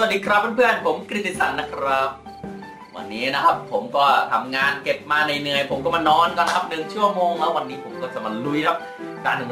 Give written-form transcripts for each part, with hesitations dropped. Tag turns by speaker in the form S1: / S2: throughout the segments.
S1: วัสดีครับเพื่อนๆผมกฤติศักดิ์นะครับวันนี้นะครับผมก็ทำงานเก็บมาเหนื่อยผมก็มานอนกันครับ1 ชั่วโมงแล้ววันนี้ผมก็จะมาลุยครับด่าน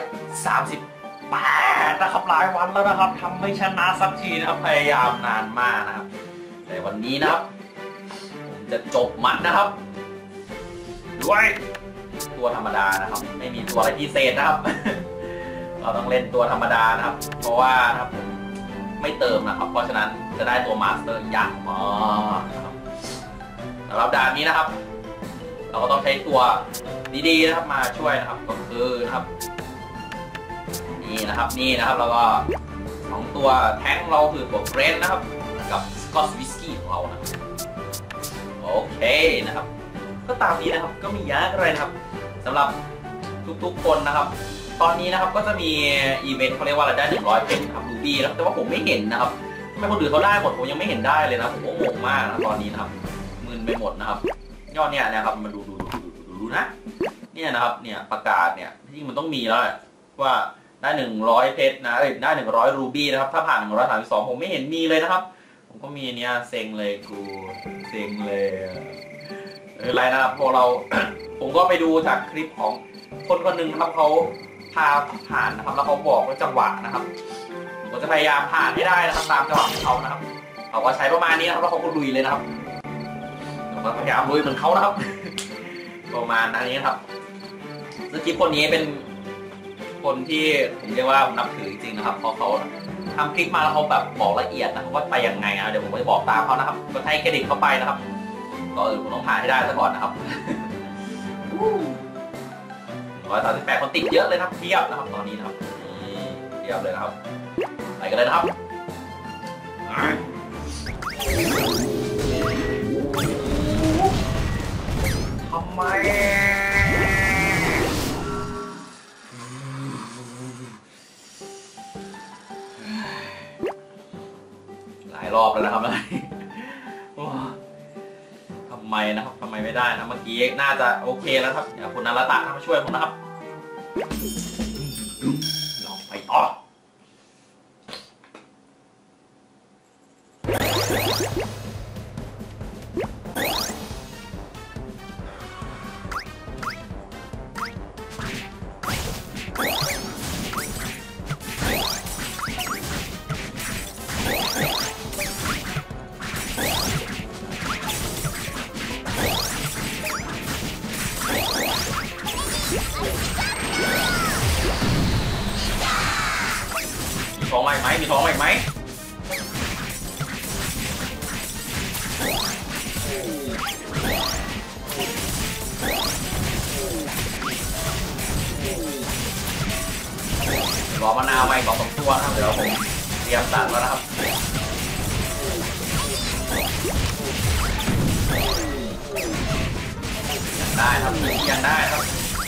S1: 138นะครับหลายวันแล้วนะครับทำไม่ชนะสักทีนะครับพยายามนานมากนะครับแต่วันนี้นะครับผมจะจบมันนะครับด้วยตัวธรรมดานะครับไม่มีตัวอะไรพิเศษนะครับเราต้องเล่นตัวธรรมดานะครับเพราะว่านะครับไม่เติมนะครับเพราะฉะนั้นจะได้ตัวมาสเตอร์ยากมากนะครับสำหรับด่านนี้นะครับเราก็ต้องใช้ตัวดีๆนะครับมาช่วยนะครับก็คือนะครับนี่นะครับแล้วก็2ตัวแท้งเราคือตัวเกรนนะครับกับสกอตวิสกี้ของเรานะโอเคนะครับก็ตามนี้นะครับก็มียากอะไรนะครับสำหรับทุกๆคนนะครับตอนนี้นะครับก็จะมีอีเวนต์เขาเรียกว่าอะไรได้100เพชรครับรูบี้แล้วแต่ว่าผมไม่เห็นนะครับทำไมคนอื่นเขาได้หมดผมยังไม่เห็นได้เลยนะผมก็งงมากนะตอนนี้นะครับมึนไปหมดนะครับยอดเนี่ยนะครับมาดูนะเนี่ยนะครับเนี่ยประกาศเนี่ยที่มันต้องมีแล้วว่าได้100เพชรนะได้100รูบี้นะครับถ้าผ่าน132ผมไม่เห็นมีเลยนะครับผมก็มีเนี่ยเซ็งเลยกูเซ็งเลยอะไรนะครับพอเรา ผมก็ไปดูจากคลิปของคนหนึ่งนะครับเขาพาผ่านนะครับแล้วเขาบอกว่าจังหวะนะครับผมก็จะพยายามผ่านให้ได้นะครับตามจังหวะของเขานะครับเขาก็ใช้ประมาณนี้นะครับแล้วเขาก็ลุยเลยนะครับผมก็พยายามลุยเหมือนเขานะครับ ประมาณนี้นะครับสกิปคนนี้เป็นคนที่ผมเรียกว่าผมนับถือจริงๆนะครับเพราะเขาทำคลิปมาแล้วเขาแบบบอกละเอียดนะเขาก็ไปยังไงนะเดี๋ยวผมก็จะบอกตามเขานะครับก็ให้เครดิตเขาไปนะครับก็ผมต้องผ่านให้ได้ซะก่อนนะครับ138คนติดเยอะเลยครับเทียบนะครับตอนนี้นะครับเทียบเลยนะครับไปกันเลยนะครับทำไมหลายรอบแล้วนะครับทำไมนะครับทำไมไม่ได้นะเมื่อกี้น่าจะโอเคแล้วครับเดี๋ยวคุณนาราตะมาช่วยผมนะครับลองไปต่อท้องไหมมีท้องไหมรอมะนาวไหม2 ตัวนะครับเดี๋ยวผมเตรียมตัดแล้วนะครับได้ครับยังได้ครับ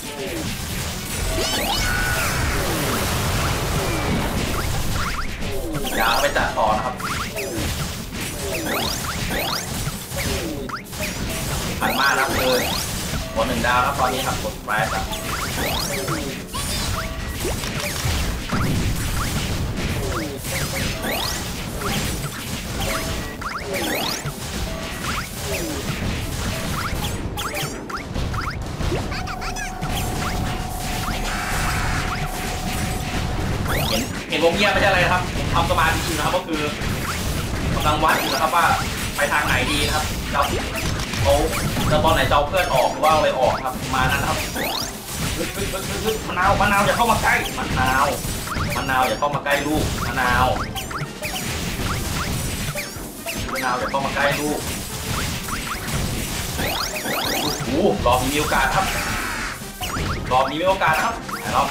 S1: ยาวไปจัดต่อนะครับผ่านมากนะครับเลยกด1 ดาวครับตอนนี้ครับกดแฟลชครับเห็นวงเงียบไม่ใช่อะไรนะครับทำสมาธิอยู่นะครับก็คือกำลังวัดอยู่นะครับว่าไปทางไหนดีนะครับเราตอนไหนจะเอาเพื่อนออกหรือว่าอะไรออกครับมานั้นครับมะนาวอย่าเข้ามาใกล้มะนาวอย่าเข้ามาใกล้ลูกมะนาวอย่าเข้ามาใกล้ลูกโอ้โหรอบนี้มีโอกาสครับรอบนี้มีโอกาสนะครับเรา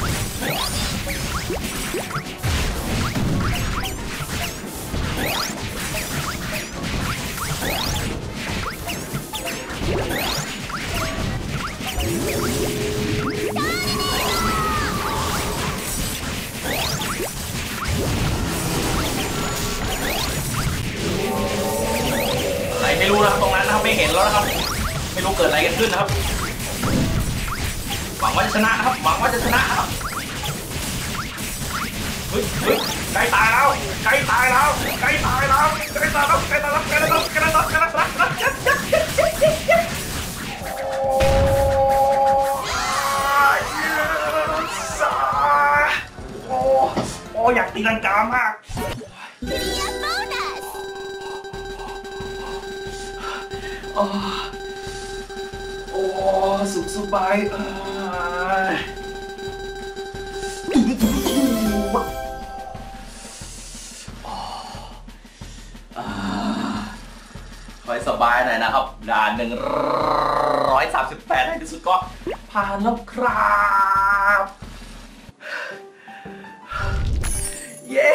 S1: อะไรไม่รู้นะครับตรงนั้นนะครับไม่เห็นแล้วนะครับไม่รู้เกิดอะไรกันขึ้นนะครับหวังว่าจะชนะนะครับหวังว่าจะชนะครับ ใกล้ตายแล้วใกล้ตายแล้วใกล้ตายแล้วใกล้ตายแล้วใกล้ตายแล้วใกล้ตายแล้วใกล้ตายแล้วใกล้ตายแล้วโอ้อยากตีลังกามากโอ้สุขสบายคอยสบายหน่อยนะครับด่าน138ในที่สุดก็ผ่านแล้วครับเย้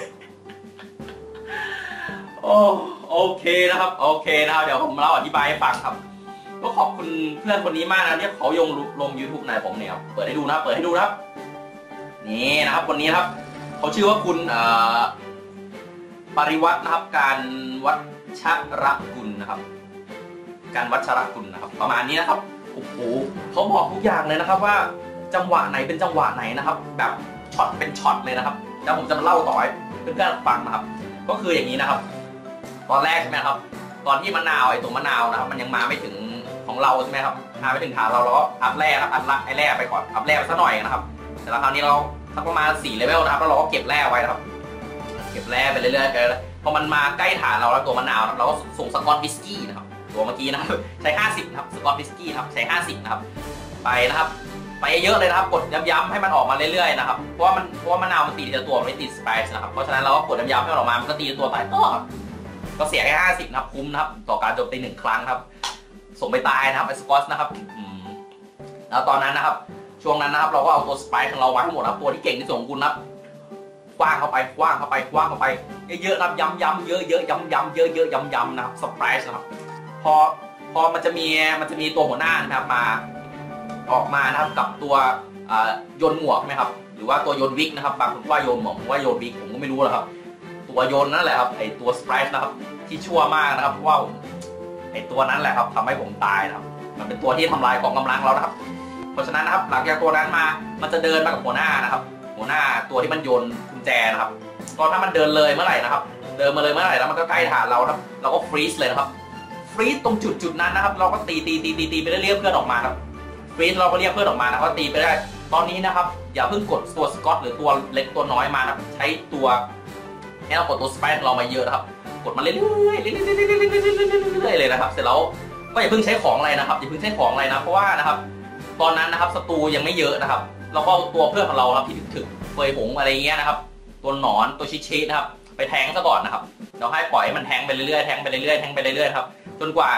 S1: โอเคนะครับโอเคนะครับเดี๋ยวผมเล่าอธิบายให้ฟังครับก็ขอบคุณเพื่อนคนนี้มากนะที่เขาลง YouTube ในผมเนี่ยครับเปิดให้ดูนะเปิดให้ดูนะครับนี่นะครับคนนี้นะครับเขาชื่อว่าคุณปริวัตินะครับการวัชรกุลนะครับการวัชรกุลนะครับประมาณนี้นะครับโอ้โหเขาบอกทุกอย่างเลยนะครับว่าจังหวะไหนเป็นจังหวะไหนนะครับแบบช็อตเป็นช็อตเลยนะครับแล้วผมจะมาเล่าต่อให้เพื่อนๆฟังนะครับก็คืออย่างนี้นะครับตอนแรกใช่ไหมครับตอนที่มะนาวไอ้ตัวมะนาวนะครับมันยังมาไม่ถึงของเราใช่ไหมครับมาไม่ถึงฐานเราก็อัพแร่ครับอัพไอ้แร่ไปก่อนอัพแร่ไปสักหน่อยนะครับแต่แล้วคราวนี้เราสักประมาณ4 เลเวลนะครับแล้วเราก็เก็บแร่ไว้นะครับเก็บแร่ไปเรื่อยๆพอมันมาใกล้ฐานเราแล้วตัวมะนาวเราก็ส่งสกอตวิสกี้นะครับตัวเมื่อกี้นะครับใช้50นะครับสกอตวิสกี้ครับใช้50นะครับไปนะครับไปเยอะเลยนะครับกดย้ำๆให้มันออกมาเรื่อยๆนะครับเพราะว่ามะนาวมันตีตัวไม่ติดสไปซ์นะครับเพราะฉะนั้นเราก็กดย้ำๆให้มันออกมามันก็ตีตัวตายก็เสียแค่50นะครับคุ้มนะครับต่อการโจมตี1 ครั้งครับส่งไปตายนะครับไอ้สกอตนะครับแล้วตอนนั้นนะครับช่วงนั้นนะครับเราก็เอาตัวสไปซ์ของเราไว้ให้หมดนะครับตัวที่เก่งที่สุดของคุณนะครับคว้างเข้าไปเยอะๆนะครับย้ำๆเยอะๆย้ำๆเยอะๆย้ำๆนะครับสไปซ์นะครับพอมันจะมีตัวหัวหน้านะครับมาออกมานะครับกับตัวโยนหมวกใช่ไหมครับหรือว่าตัวโยนวิกนะครับบางคนว่าโยนหมวกผมว่าโยนวิกผมก็ไม่รู้หรอกครับตัวโยนนั่นแหละครับไอตัวสไปซ์นะครับที่ชั่วมากนะครับเพราะว่าไอตัวนั้นแหละครับทำให้ผมตายนะครับมันเป็นตัวที่ทำลายกองกำลังเรานะครับเพราะฉะนั้นนะครับหลังจากตัวนั้นมามันจะเดินมากับหัวหน้านะครับหัวหน้าตัวที่มันโยนกุญแจนะครับตอนถ้ามันเดินเลยเมื่อไหร่นะครับเดินมาเลยเมื่อไหร่แล้วมันก็ใกล้ฐานเราครับเราก็ฟรีซเลยนะครับฟรีซตรงจุดนั้นนะครับเราก็ตีไปเรื่อยๆเพื่อนออกมาครับฟรีซเราก็เรียกเพื่อนออกมานะครับตีไปได้ตอนนี้นะครับอย่าเพิ่งกดตัวสกอตหรือตัวเล็กตัวน้อยมานะครับใช้ตัวให้เรากดตัวสไปซ์เรามาเยอะนะครับกดมาเรื่อยๆเลยนะครับเสร็จแล้วก็อย่าเพิ่งใช้ของอะไรนะครับอย่าเพิ่งใช้ของอะไรนะเพราะว่านะครับตอนนั้นนะครับศัตรูยังไม่เยอะนะครับเราก็ตัวเพื่อนของเราครับที่ถึกเฟยหงอะไรเงี้ยนะครับตัวหนอนตัวชิๆนะครับไปแทงซะก่อนนะครับเราให้ปล่อยให้มันแทงไปเรื่อยๆแทงไปเรื่อยๆแทงไปเรื่อยๆครับจนกว่า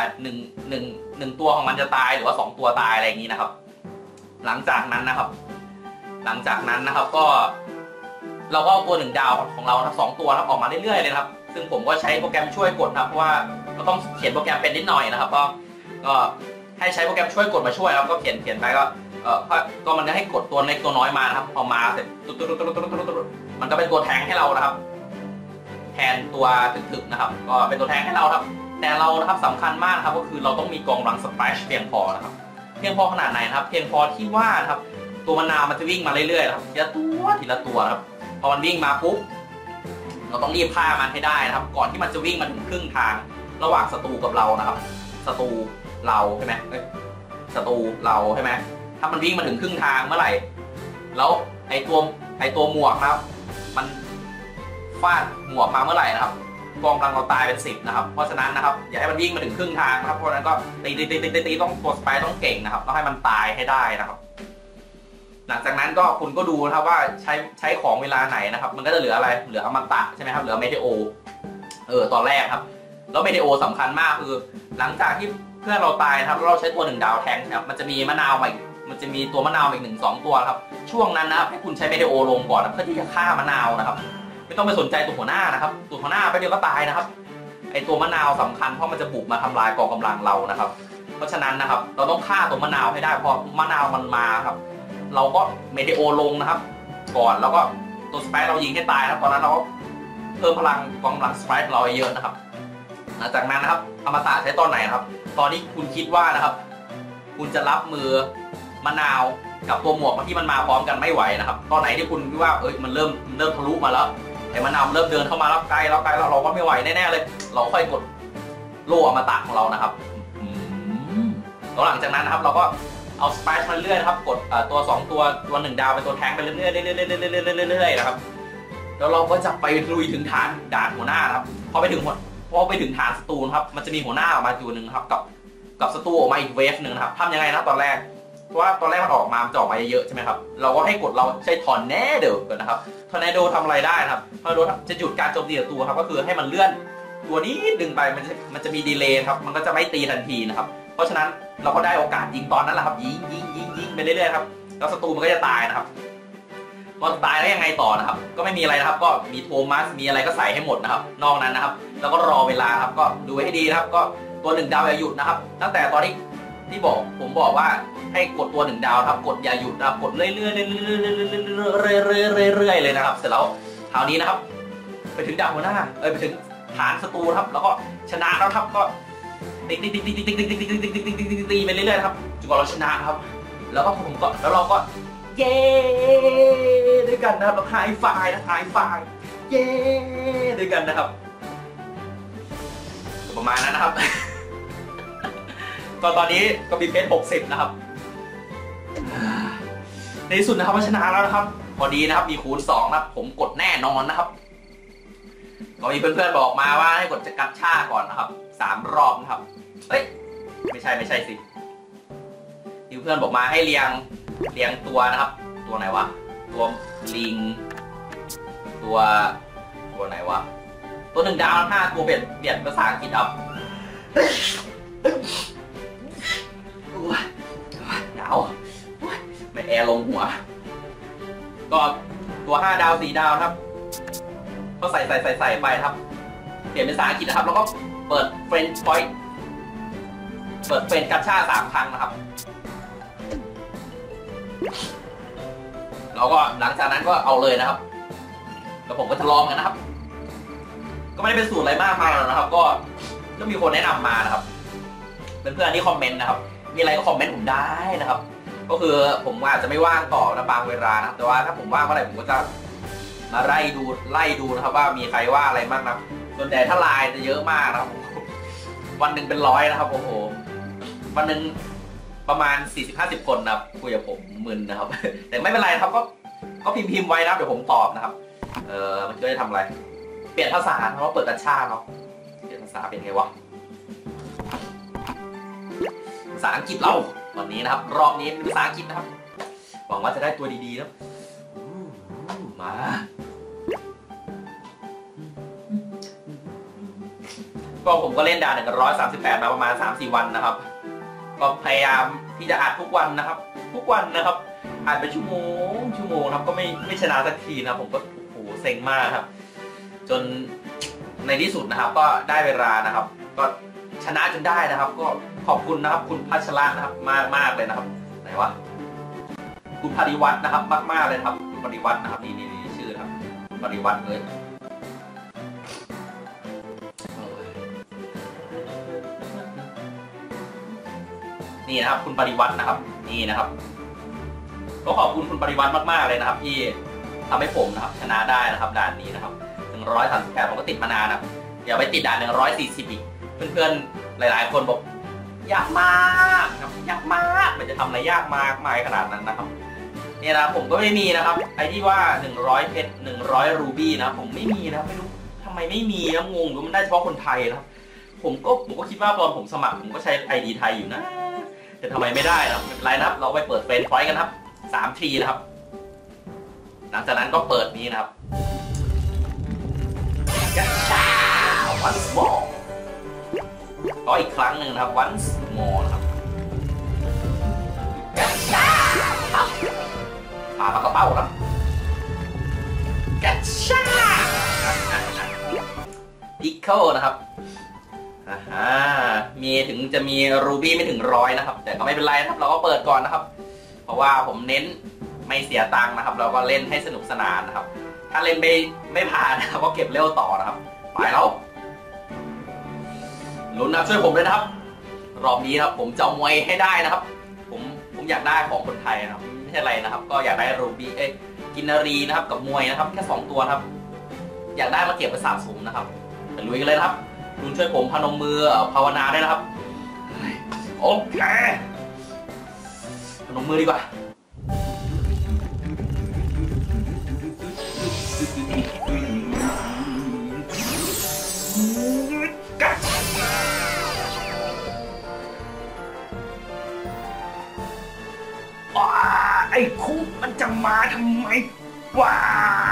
S1: 1ตัวของมันจะตายหรือว่า2 ตัวตายอะไรอย่างนี้นะครับหลังจากนั้นนะครับก็เราก็เอาตัว1 ดาวของเราทั้ง2 ตัวครับออกมาเรื่อยๆเลยครับซึ่งผมก็ใช้โปรแกรมช่วยกดครับเพราะว่าเราต้องเขียนโปรแกรมเป็นนิดหน่อยนะครับก็ให้ใช้โปรแกรมช่วยกดมาช่วยครับก็เขียนไปก็มันจะให้กดตัวเล็กตัวน้อยมานะครับพอมาเสร็จมันก็เป็นตัวแทงให้เรานะครับแทนตัวถึกๆนะครับก็เป็นตัวแทงให้เราครับแต่เรานะครับสำคัญมากครับก็คือเราต้องมีกองกำลังสไปซ์เพียงพอนะครับเพียงพอขนาดไหนนะครับเพียงพอที่ว่านะครับตัวมะนาวมันจะวิ่งมาเรื่อยๆนะครับทีละตัวนะครับพอมันวิ่งมาปุ๊บเราต้องรีบฆ่ามันให้ได้นะครับก่อนที่มันจะวิ่งมาถึงครึ่งทางระหว่างศัตรูกับเรานะครับศัตรูเราใช่ไหมศัตรูเราใช่ไหมถ้ามันวิ่งมาถึงครึ่งทางเมื่อไหร่แล้วไอตัวหมวกนะครับมันฟาดหมวกมาเมื่อไหร่นะครับกองกำลังเราตายเป็น10นะครับเพราะฉะนั้นนะครับอย่าให้มันวิ่งมาถึงครึ่งทางนะครับเพราะฉะนั้นก็ตีต้องตัวสไปร์ต้องเก่งนะครับต้องให้มันตายให้ได้นะครับหลังจากนั้นก็คุณก็ดูนะครับว่าใช้ของเวลาไหนนะครับมันก็จะเหลืออะไรเหลืออมตะใช่ไหมครับเหลือเมเทโอตอนแรกครับแล้วเมเทโอสำคัญมากคือหลังจากที่เพื่อนเราตายนะครับเราใช้ตัว1 ดาวแทงครับมันจะมีมะนาวใหม่มันจะมีตัวมะนาวอีก1-2 ตัวครับช่วงนั้นนะครับให้คุณใช้เมเทโอลงก่อนเพื่อที่จะฆ่ามะนาวนะครับไม่ต้องไปสนใจตัวหัวหน้านะครับตัวหัวหน้าไปเดียวก็ตายนะครับไอตัวมะนาวสำคัญเพราะมันจะบุกมาทำลายกองกำลังเรานะครับเพราะฉะนั้นนะครับเราต้องฆ่าตัวมะนาวให้ได้พอมะนาวมันมาครับเราก็เมเทโอลงนะครับก่อนแล้วก็ตัวสไปร์เรายิงให้ตายนะครับตอนนั้นเราก็เพิ่มพลังกองกำลังสไปร์เราเยอะนะครับหลังจากนั้นนะครับอมตะใช้ตอนไหนนะครับตอนนี้คุณคิดว่านะครับคุณจะรับมือมะนาวกับตัวหมวกที่มันมาพร้อมกันไม่ไหวนะครับตอนไหนที่คุณคิดว่ามันเริ่มทะลุมาแล้วไอ้มะนาวเริ่มเดินเข้ามาแล้วใกล้แล้วเราก็ไม่ไหวแน่ๆเลยเราค่อยกดโล่อมตะของเรานะครับแล้วหลังจากนั้นนะครับเราก็เอาสไปซ์มาเรื่อยนะครับกดตัว2ตัว1ดาวเป็นตัวแทงไปเรื่อยๆนะครับแล้วเราก็จะไปลุยถึงฐานด่านหัวหน้าครับพอไปถึงฐานศัตรูครับมันจะมีหัวหน้าออกมาตัวหนึ่งครับกับศัตรูออกมาอีกเวฟหนึ่งนะครับทำยังไงนะตอนแรกเพราะว่าตอนแรกมันออกมาเจาะมาเยอะใช่ไหมครับเราก็ให้กดเราใช้ทอร์นาโดก่อนนะครับทอร์นาโดทำอะไรได้นะครับทอร์นาโดจะหยุดการโจมตีศัตรูครับก็คือให้มันเลื่อนตัวนี้ดึงไปมันจะมีดีเลย์ครับมันก็จะไม่ตีทันทีนะครับเพราะฉะนั้นเราก็ได้โอกาสยิงตอนนั้นแหละครับยิงไปเรื่อยๆครับแล้วศัตรูมันก็จะตายนะครับพอตายแล้วยังไงต่อนะครับก็ไม่มีอะไรนะครับก็มีโทมัสมีอะไรก็ใส่ให้หมดนะครับนอกนั้นนะครับแล้วก็รอเวลาครับก็ดูให้ดีนะครับก็ตัว1ดาวอย่าหยุดนะครับตั้งแต่ตอนที่ผมบอกว่าให้กดตัว1ดาวครับกดอย่าหยุดนะครับกดเรื่อยๆเลยนะครับเสร็จแล้วคราวนี้นะครับไปถึงดาวหัวหน้าไปถึงฐานศัตรูครับแล้วก็ชนะแล้วครับก็ตีไปเรื่อยๆครับจนกว่าเราชนะครับแล้วเราก็เย้ด้วยกันนะครับเราไฮไฟว์นะไฮไฟว์เย้ด้วยกันนะครับประมาณนั้นนะครับตอนนี้ก็มีเพชร60นะครับในที่สุดนะครับชนะแล้วนะครับพอดีนะครับมีคูณ2นะครับผมกดแน่นอนนะครับก็มีเพื่อนๆบอกมาว่าให้กดกัดชาก่อนนะครับ3 รอบนะครับเฮ้ยไม่ใช่สิที่เพื่อนบอกมาให้เรียงตัวนะครับตัวไหนวะตัวลิงตัวไหนวะตัว1ดาว5ตัวเปลี่ยนภาษาอังกฤษครับหนาวไม่แอร์ลงหัวก็ตัว5ดาว4ดาวครับก็ใส่ไปครับเปลี่ยนเป็นภาษาอังกฤษนะครับแล้วก็เปิดเฟรนช์พอยต์เปิดเฟรนกัชชา3 ครั้งนะครับแล้วก็หลังจากนั้นก็เอาเลยนะครับแล้วผมก็จะลองกันนะครับก็ไม่ได้เป็นสูตรอะไรมากมายหรอกนะครับก็มีคนแนะนำมานะครับเพื่อนๆที่คอมเมนต์นะครับมีอะไรก็คอมเมนต์ผมได้นะครับก็คือผมอาจจะไม่ว่างต่อนะบางเวลานะครับแต่ว่าถ้าผมว่างเมื่อไหร่ผมก็จะมาไล่ดูนะครับว่ามีใครว่าอะไรบ้างนะส่วนใหญ่ถ้าไลน์จะเยอะมากนะครับวันหนึ่งเป็น100นะครับโอ้โหวันหนึ่งประมาณ 40-50 คนนะครับคุยกับผมมึนนะครับแต่ไม่เป็นไรครับก็พิมพ์ไว้นะเดี๋ยวผมตอบนะครับมันจะได้ทำอะไรเปลี่ยนภาษาเพราะว่าเปิดกัญชาเนาะเปลี่ยนภาษาเป็นไงวะภาษาอังกฤษเราตอนนี้นะครับรอบนี้เป็นภาษาอังกฤษนะครับหวังว่าจะได้ตัวดีๆนะมาก็ผมก็เล่นด่าน138มาประมาณ 3-4 วันนะครับก็พยายามที่จะอัดทุกวันนะครับอัดเป็นชั่วโมงครับก็ไม่ชนะสักทีนะผมก็โอ้โหเซ็งมากครับจนในที่สุดนะครับก็ได้เวลานะครับก็ชนะจนได้นะครับก็ขอบคุณนะครับคุณพัชระนะครับมากเลยนะครับไหนวะคุณปริวัฒน์นะครับมากเลยครับคุณปริวัฒน์นะครับนี่ชื่อครับคุณปริวัฒน์เลยนี่นะครับคุณปริวัฒน์นะครับนี่นะครับก็ขอบคุณคุณปริวัฒน์มากๆเลยนะครับที่ทำให้ผมนะครับชนะได้นะครับด่านนี้นะครับ138ผมก็ติดมานานนะเดี๋ยวไปติดด่าน140อีกเพื่อนๆหลายๆคนบอกยากมากครับยากมากมันจะทำอะไรยากมากมายขนาดนั้นนะครับนี่นะผมก็ไม่มีนะครับไอ้ที่ว่า100เพชร100รูบี้นะผมไม่มีนะไม่รู้ทำไมไม่มีนะงงหรือมันได้เฉพาะคนไทยนะครับผมก็คิดว่าตอนผมสมัครผมก็ใช้ ID ไทยอยู่นะแต่ทำไมไม่ได้นะไม่เป็นไรนะครับเราไปเปิดเฟรนช์พอยต์กันครับ3 ทีนะครับหลังจากนั้นก็เปิดนี้นะครับกัชชา once more ก็อีกครั้งหนึ่งนะครับ once more นะครับกัชชาพาปากกระเป๋าครับกัชชาพิกเกิลนะครับถึงจะมีรูบี้ไม่ถึง100นะครับแต่ก็ไม่เป็นไรนะครับเราก็เปิดก่อนนะครับเพราะว่าผมเน้นไม่เสียตังค์นะครับเราก็เล่นให้สนุกสนานนะครับถ้าเล่นไม่ผ่านนะครับก็เก็บเร็วต่อนะครับไปแล้วลุ้นนะช่วยผมเลยนะครับรอบนี้ครับผมจะมวยให้ได้นะครับผมอยากได้ของคนไทยนะครับไม่ใช่อะไรนะครับก็อยากได้รูบี้กินนารีนะครับกับมวยนะครับแค่2 ตัวครับอยากได้มาเก็บไปสะสมนะครับไปลุยกันเลยนะครับคุณช่วยผมพนมมือภาวนาได้นะครับโอเคพนมมือดีกว่าไอ้คุกมันจะมาทำไมว้า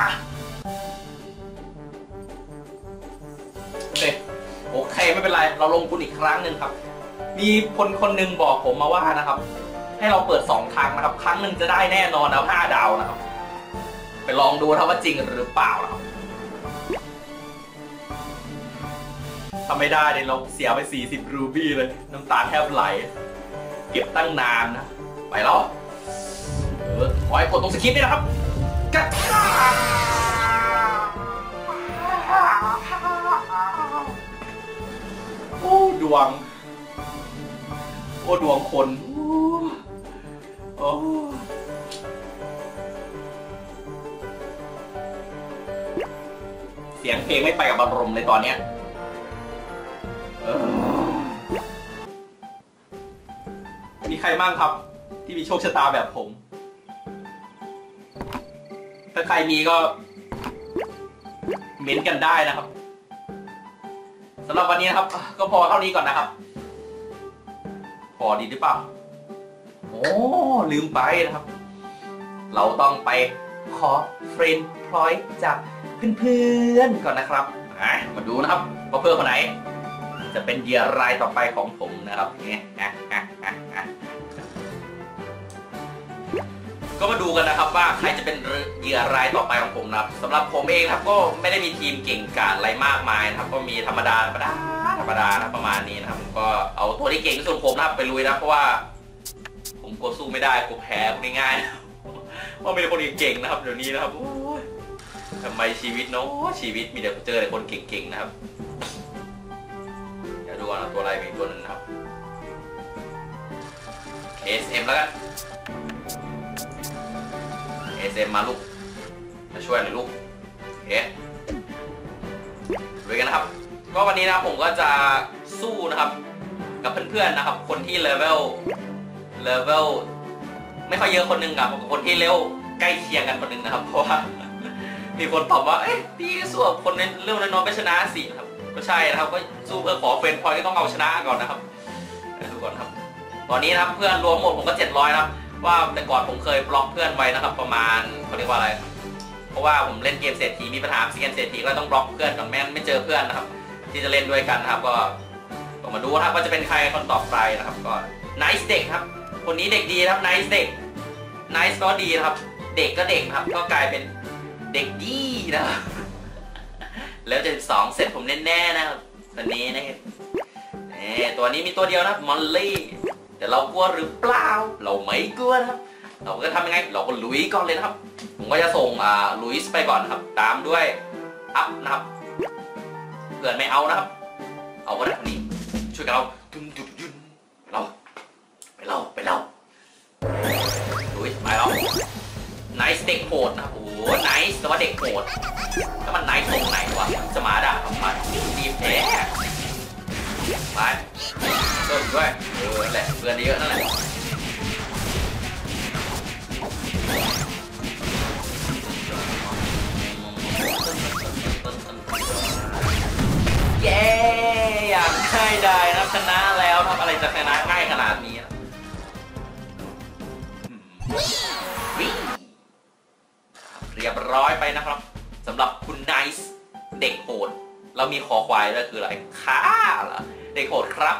S1: โอเคไม่เป็นไรเราลงทุนอีกครั้งหนึ่งครับมีคนหนึ่งบอกผมมาว่านะครับให้เราเปิด2 ครั้งนะครับครั้งหนึ่งจะได้แน่นอนเอา5 ดาวนะครับไปลองดูครับว่าจริงหรือเปล่านะครับถ้าไม่ได้เนี่ยเราเสียไป40 รูบี้เลยน้ำตาแทบไหลเก็บตั้งนานนะไปแล้วขอให้กดตรงสคริปต์นี่นะครับกัดโอ้ดวงคนโอ้เสียงเพลงไม่ไปกับอารมณ์เลยตอนเนี้ยมีใครบ้างครับที่มีโชคชะตาแบบผมถ้าใครมีก็เม้นกันได้นะครับสำหรับวันนี้นะครับก็พอเท่านี้ก่อนนะครับพอดีหรือเปล่าโอ้ลืมไปนะครับเราต้องไปขอเฟรนด์พอยต์จากเพื่อนๆก่อนนะครับมาดูนะครับว่าเพื่อนคนไหนจะเป็นเหยื่อรายต่อไปของผมนะครับก็มาดูกันนะครับว่าใครจะเป็นเหยื่อรายต่อไปของผมนะครับสำหรับผมเองครับก็ไม่ได้มีทีมเก่งกาจอะไรมากมายนะครับก็มีธรรมดานะประมาณนี้นะครับก็เอาตัวที่เก่งที่สุดผมนะครับไปลุยนะเพราะว่าผมกลัวสู้ไม่ได้กลัวแพ้ง่ายๆว่าไม่ได้คนเก่งนะครับเดี๋ยวนี้นะครับทำไมชีวิตเนาะชีวิตมีแต่เจอแต่คนเก่งๆนะครับเดี๋ยวดูนะตัวอะไรมีตัวนึงนะครับ SM แล้วกันSM มาลูกมาช่วยหน่อยลูกด้วยกันนะครับก็วันนี้นะผมก็จะสู้นะครับกับเพื่อนๆนะครับคนที่เลเวลไม่ค่อยเยอะคนหนึ่งกับคนที่เลเวลใกล้เคียงกันคนหนึ่งนะครับเพราะว่ามีคนตอบว่าพี่สู้กับคนในเรื่องน้อยๆไปชนะสิครับก็ใช่นะครับก็สู้เพื่อขอเฟรนด์พอยต์ก็ต้องเอาชนะก่อนนะครับดูก่อนครับตอนนี้นะครับเพื่อนรวมหมดผมก็700นะครับว่าแต่ก่อนผมเคยบล็อกเพื่อนไว้นะครับประมาณเขาเรียกว่าอะไรเพราะว่าผมเล่นเกมเศรษฐีมีปัญหาเกมเศรษฐีก็ต้องบล็อกเพื่อนก่อนไม่เจอเพื่อนนะครับที่จะเล่นด้วยกันนะครับก็มาดูนะครับว่าจะเป็นใครคนต่อไปนะครับก็ Nice เด็กครับคนนี้เด็กดีครับ Nice เด็ก Nice ก็ดีนะครับเด็กก็เด็กครับก็กลายเป็นเด็กดีนะครับแล้วจะ2เสร็จผมแน่ๆนะครับตัวนี้นะครับตัวนี้มีตัวเดียวนะมอลลี่แต่เรากลัวหรือเปล่าเราไม่กลัวนะครับเราก็ทำยังไงเราก็ลุยก่อนเลยนะครับผมก็จะส่งลุยส์ไปก่อนครับตามด้วยอัพนะครับเกิดไม่เอานะครับเอาก็ได้คนนี้ช่วยกันเราดุนเราไปลุยไปเราไนส์เด็กโหดนะโอ้โหไนส์แต่ว่าเด็กโหดแล้วมันไนส์ตรงไหนวะจะมาด่าทำไมดีแท้ไปเพิ่มด้วยแหละเพื่อนเยอะนั่นแหละเย้อย่างง่ายได้นะชนะแล้วทำอะไรจะชนะง่ายขนาดนี้เรียบร้อยไปนะครับสำหรับคุณไนส์เด็กโหดเรามีคอควายด้วยคืออะไรค้าเหรอเด็กโหดครับ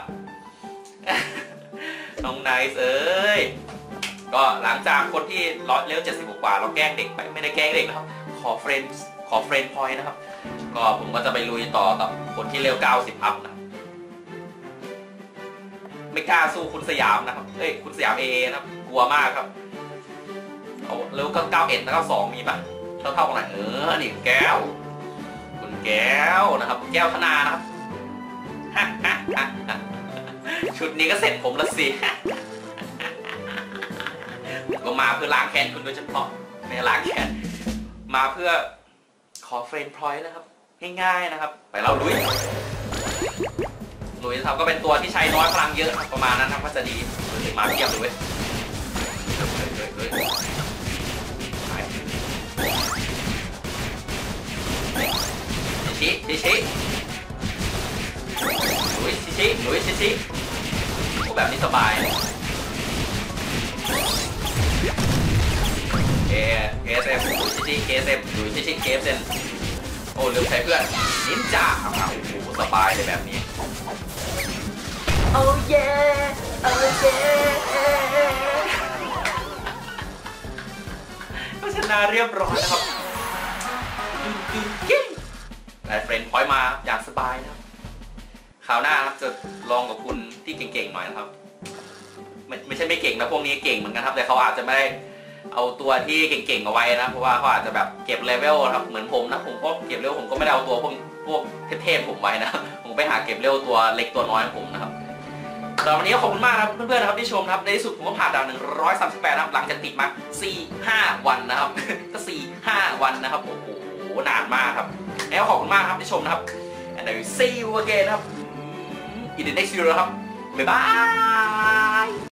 S1: น้องไนส์เอ้ยก็หลังจากคนที่เลเวล70กว่าเราแกล้งเด็กไปไม่ได้แกล้งเด็กนะครับขอเฟรนด์พอยต์นะครับก็ผมก็จะไปลุยต่อกับคนที่เลเวล90อัพนะไม่กล้าสู้คุณสยามนะครับคุณสยามนะครับกลัวมากครับเอาเลเวล91แล้วก็2มีป่ะเท่ากันไหนนี่แก้วคุณแก้วนะครับแก้วธนานะครับชุดนี้ก็เสร็จผมละสิก็มาเพื่อล้างแค้นคุณโดยเฉพาะไม่ล้างแค้นมาเพื่อขอเฟรนด์พอยต์นะครับง่ายๆนะครับไปเราลุยครับก็เป็นตัวที่ใช้น้อยพลังเยอะประมาณนั้นครับก็จะดีมาเทียบเลยชิลุยชิแบบนี้สบายKSM ชิKSM ลุยชิ KSM โอ้ลืมใช้เพื่อนนินจาครับโอ้โหสบายเลยแบบนี้โอ้เย่ก็ชนะเรียบร้อยนะครับได้เฟรนด์พอยต์มาอย่างสบายนะครับคราวหน้าครับจะลองกับคุณที่เก่งๆหน่อยนะครับไม่ใช่ไม่เก่งนะพวกนี้เก่งเหมือนกันครับแต่เขาอาจจะไม่ได้เอาตัวที่เก่งๆเอาไว้นะเพราะว่าเขาอาจจะแบบเก็บเลเวลครับเหมือนผมนะผมก็เก็บเลเวลผมก็ไม่ได้เอาตัวพวกเทพๆผมไว้นะผมไปหาเก็บเลเวลตัวเล็กตัวน้อยของผมนะครับแต่วันนี้ขอบคุณมากครับเพื่อนๆนะครับที่ชมครับในที่สุดผมก็ผ่านด่าน138นะครับหลังจากติดมา 4-5 วันนะครับก็ 4-5 วันนะครับโอ้โหนานมากครับแล้วขอบคุณมากครับที่ชมนะครับ and I will see you again ครับin the next video ครับบ๊ายบาย